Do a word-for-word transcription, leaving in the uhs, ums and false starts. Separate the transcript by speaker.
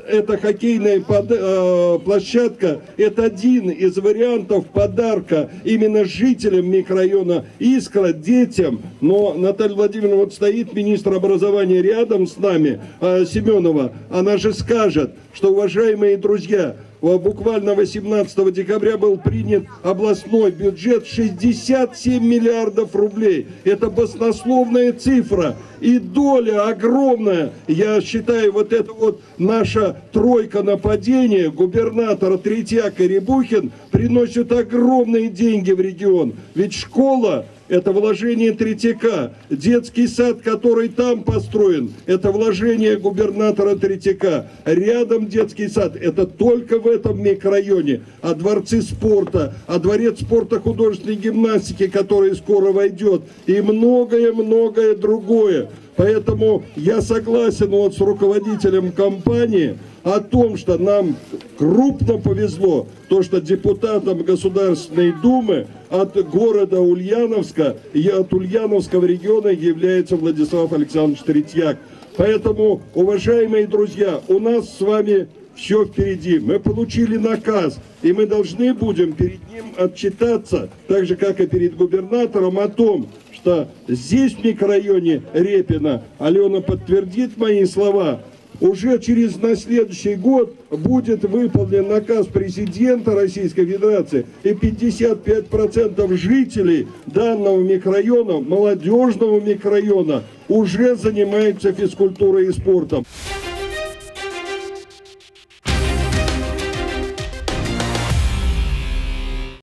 Speaker 1: эта хоккейная под, э, площадка – это один из вариантов подарка именно жителям микрорайона Искра, детям. Но Наталья Владимировна, вот стоит министр образования рядом с нами, э, Семенова, она же скажет, что, уважаемые друзья, буквально восемнадцатого декабря был принят областной бюджет шестьдесят семь миллиардов рублей. Это баснословная цифра и доля огромная. Я считаю, вот это вот наша тройка нападения, губернатор Третьяк и Рябухин, приносят огромные деньги в регион. Ведь школа — это вложение Третьяка. Детский сад, который там построен, это вложение губернатора Третьяка. Рядом детский сад, это только в этом микрорайоне. А дворцы спорта, а дворец спорта художественной гимнастики, который скоро войдет, и многое-многое другое. Поэтому я согласен вот с руководителем компании о том, что нам крупно повезло, то, что депутатом Государственной Думы от города Ульяновска и от Ульяновского региона является Владислав Александрович Третьяк. Поэтому, уважаемые друзья, у нас с вами все впереди. Мы получили наказ, и мы должны будем перед ним отчитаться, так же, как и перед губернатором, о том, что здесь, в микрорайоне Репино, Алена подтвердит мои слова, уже через на следующий год будет выполнен наказ президента Российской Федерации, и пятьдесят пять процентов жителей данного микрорайона, молодежного микрорайона, уже занимаются физкультурой и спортом.